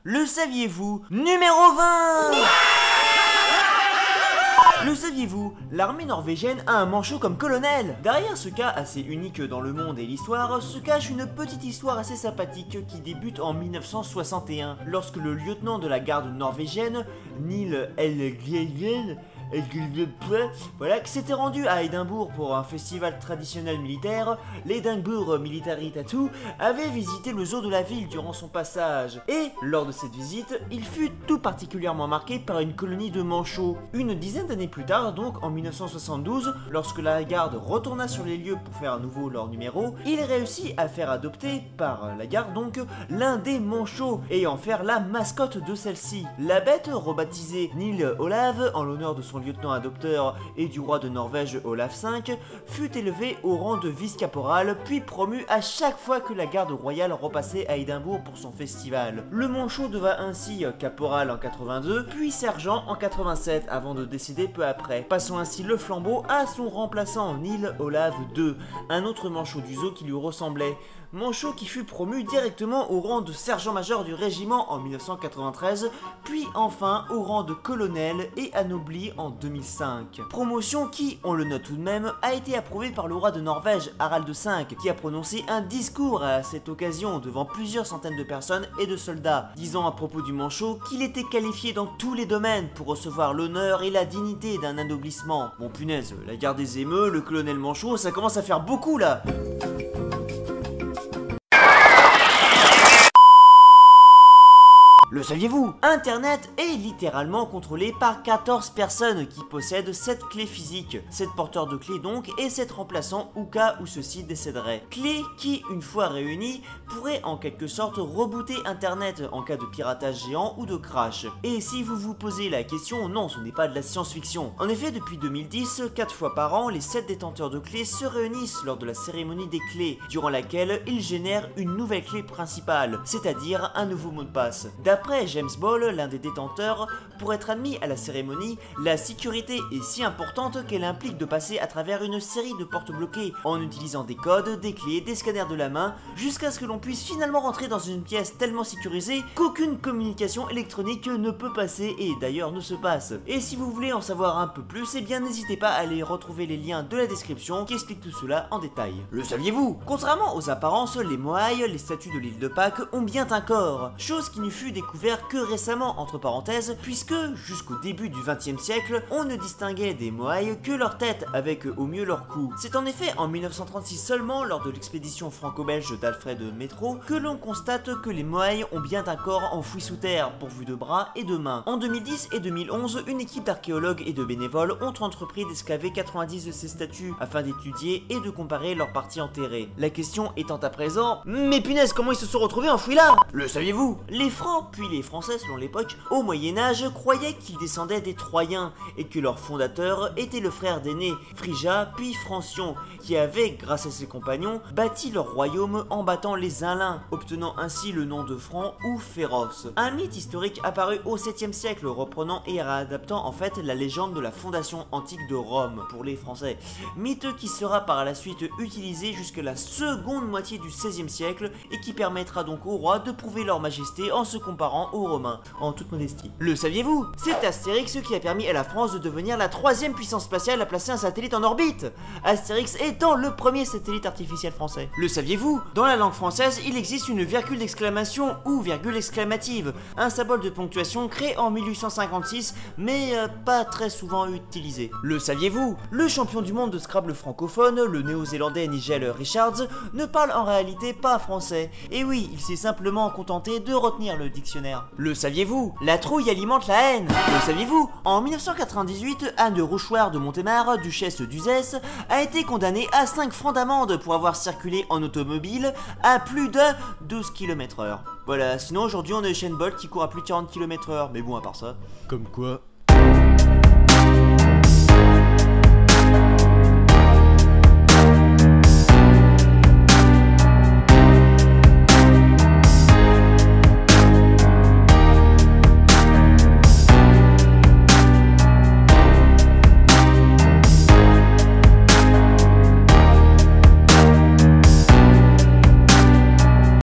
Le saviez-vous? Numéro 20. Le saviez-vous? L'armée norvégienne a un manchot comme colonel. Derrière ce cas assez unique dans le monde et l'histoire se cache une petite histoire assez sympathique qui débute en 1961 lorsque le lieutenant de la garde norvégienne, Neil Elgegen, voilà, qui s'était rendu à Édimbourg pour un festival traditionnel militaire, l'Edinburgh Military Tattoo, avait visité le zoo de la ville durant son passage. Et, lors de cette visite, il fut tout particulièrement marqué par une colonie de manchots. Une dizaine d'années plus tard, donc en 1972, lorsque la garde retourna sur les lieux pour faire à nouveau leur numéro, il réussit à faire adopter, par la garde donc, l'un des manchots et en faire la mascotte de celle-ci. La bête, rebaptisée Neil Olav en l'honneur de son lieutenant adopteur et du roi de Norvège Olaf V, fut élevé au rang de vice-caporal, puis promu à chaque fois que la garde royale repassait à Édimbourg pour son festival. Le manchot devint ainsi caporal en 82, puis sergent en 87, avant de décéder peu après, passant ainsi le flambeau à son remplaçant Neil Olav II, un autre manchot du zoo qui lui ressemblait. Manchot qui fut promu directement au rang de sergent-major du régiment en 1993, puis enfin au rang de colonel et anobli en 2005. Promotion qui, on le note tout de même, a été approuvée par le roi de Norvège, Harald V, qui a prononcé un discours à cette occasion devant plusieurs centaines de personnes et de soldats, disant à propos du manchot qu'il était qualifié dans tous les domaines pour recevoir l'honneur et la dignité d'un anoblissement. Bon punaise, la garde des émeux, le colonel manchot, ça commence à faire beaucoup là. Le saviez-vous? Internet est littéralement contrôlé par 14 personnes qui possèdent 7 clés physiques, 7 porteurs de clés donc et 7 remplaçants au cas où ceux-ci décéderaient. Clés qui, une fois réunies, pourraient en quelque sorte rebooter Internet en cas de piratage géant ou de crash. Et si vous vous posez la question, non, ce n'est pas de la science-fiction. En effet, depuis 2010, 4 fois par an, les 7 détenteurs de clés se réunissent lors de la cérémonie des clés, durant laquelle ils génèrent une nouvelle clé principale, c'est-à-dire un nouveau mot de passe. D'après James Ball, l'un des détenteurs, pour être admis à la cérémonie, la sécurité est si importante qu'elle implique de passer à travers une série de portes bloquées en utilisant des codes, des clés, des scanners de la main, jusqu'à ce que l'on puisse finalement rentrer dans une pièce tellement sécurisée qu'aucune communication électronique ne peut passer et d'ailleurs ne se passe. Et si vous voulez en savoir un peu plus, eh bien n'hésitez pas à aller retrouver les liens de la description qui expliquent tout cela en détail. Le saviez-vous? Contrairement aux apparences, les Moai, les statues de l'île de Pâques, ont bien un corps, chose qui ne fut découvert que récemment entre parenthèses, puisque jusqu'au début du XXe siècle, on ne distinguait des Moai que leur tête avec au mieux leur cou. C'est en effet en 1936 seulement, lors de l'expédition franco-belge d'Alfred Métro, que l'on constate que les Moai ont bien un corps enfoui sous terre, pourvu de bras et de mains. En 2010 et 2011, une équipe d'archéologues et de bénévoles ont entrepris d'excaver 90 de ces statues afin d'étudier et de comparer leurs parties enterrées. La question étant à présent, mais punaise, comment ils se sont retrouvés enfouis là? Le saviez-vous? Les Francs, puis les Français selon l'époque, au Moyen-Âge, croyaient qu'ils descendaient des Troyens et que leur fondateur était le frère d'aîné, Phrygia puis Francion, qui avait, grâce à ses compagnons, bâti leur royaume en battant les Alains, obtenant ainsi le nom de Francs ou Féroces. Un mythe historique apparu au 7e siècle, reprenant et réadaptant en fait la légende de la fondation antique de Rome pour les Français. Mythe qui sera par la suite utilisé jusqu'à la seconde moitié du 16e siècle et qui permettra donc aux rois de prouver leur majesté en se comparant aux Romains, en toute modestie. Le saviez-vous? C'est Astérix qui a permis à la France de devenir la 3e puissance spatiale à placer un satellite en orbite, Astérix étant le premier satellite artificiel français. Le saviez-vous? Dans la langue française, il existe une virgule d'exclamation ou virgule exclamative, un symbole de ponctuation créé en 1856 mais pas très souvent utilisé. Le saviez-vous? Le champion du monde de Scrabble francophone, le néo-zélandais Nigel Richards, ne parle en réalité pas français. Et oui, il s'est simplement contenté de retenir le dictionnaire. Le saviez-vous? La trouille alimente la haine. Le saviez-vous? En 1998, Anne de Rochouart de Montémar, duchesse d'Uzès, a été condamnée à 5 francs d'amende pour avoir circulé en automobile à plus de 12 km/h. Voilà, sinon aujourd'hui on a Usain Bolt qui court à plus de 40 km/h, mais bon à part ça. Comme quoi.